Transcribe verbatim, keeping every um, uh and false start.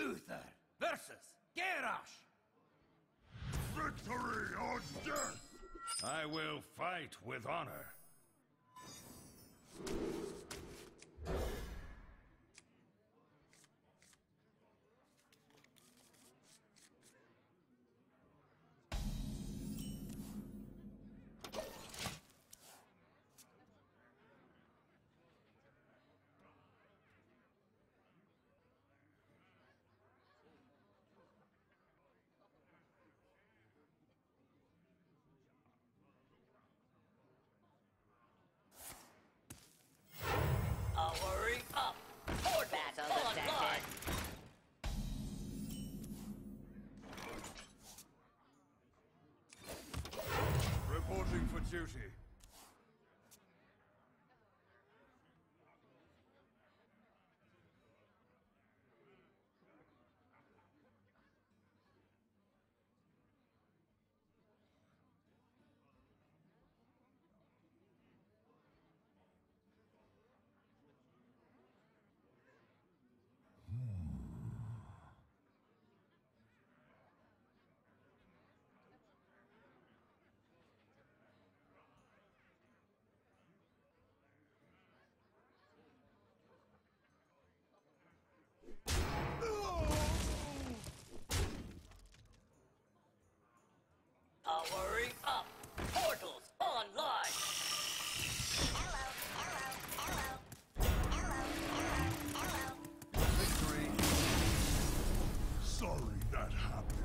Luther versus Garrosh. Victory or death! I will fight with honor. Powering up! Forward battle detected! Reporting for duty. Powering up! Portals online! Hello, hello, hello. Hello, hello, hello. Victory. Sorry that happened.